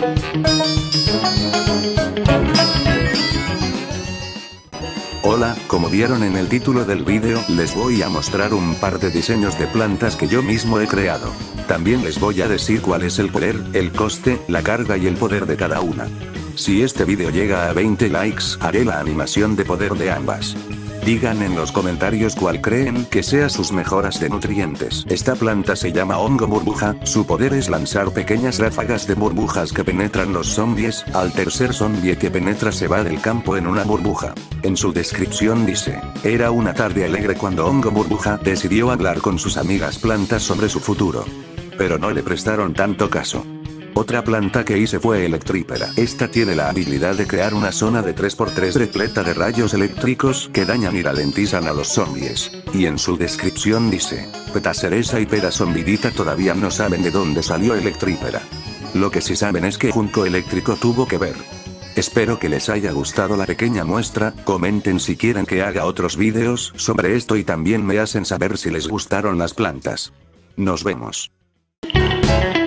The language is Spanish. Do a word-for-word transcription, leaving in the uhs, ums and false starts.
Hola, como vieron en el título del vídeo, les voy a mostrar un par de diseños de plantas que yo mismo he creado. También les voy a decir cuál es el poder, el coste, la carga y el poder de cada una. Si este vídeo llega a veinte likes, haré la animación de poder de ambas. Digan en los comentarios cuál creen que sea sus mejoras de nutrientes. Esta planta se llama hongo burbuja, su poder es lanzar pequeñas ráfagas de burbujas que penetran los zombies, al tercer zombie que penetra se va del campo en una burbuja. En su descripción dice, era una tarde alegre cuando hongo burbuja decidió hablar con sus amigas plantas sobre su futuro. Pero no le prestaron tanto caso. Otra planta que hice fue electrípera. Esta tiene la habilidad de crear una zona de tres por tres repleta de rayos eléctricos que dañan y ralentizan a los zombies. Y en su descripción dice, Peta cereza y pera zombidita todavía no saben de dónde salió electrípera. Lo que sí saben es que Junco eléctrico tuvo que ver. Espero que les haya gustado la pequeña muestra, comenten si quieren que haga otros vídeos sobre esto y también me hacen saber si les gustaron las plantas. Nos vemos.